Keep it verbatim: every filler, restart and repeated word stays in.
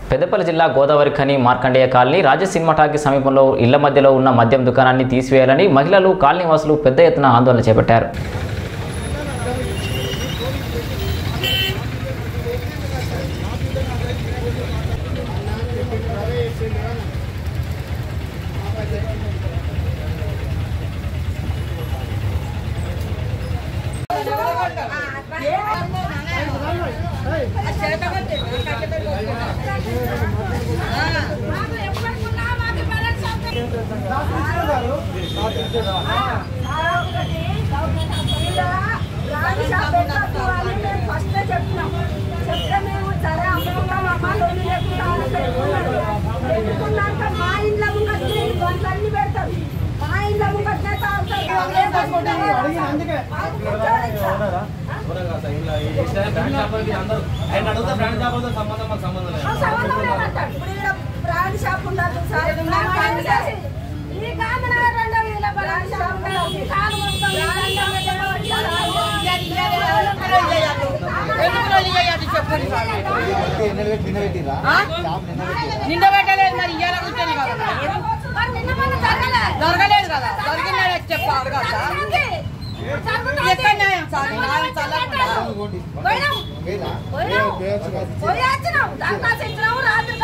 పెద్దపల్లి జిల్లా Godavari Khani Markandeya colony Raja cinema talkie సమీపంలో ఇళ్ల మధ్యలో ఉన్న మద్యం దుకాణాన్ని తీసివేయాలని మహిళలు కాలనీ వాసులు పెద్ద ఎత్తున ఆందోళన చేపట్టారు. నిన్న పెట్టలేదు మరి ఇయ్యాల కూర్చొని కదా జరగలేదు కదా జరిగిందని చెప్పారు కదా ఎక్కడ న్యాయం సార్ న్యాయం చల్లకుండా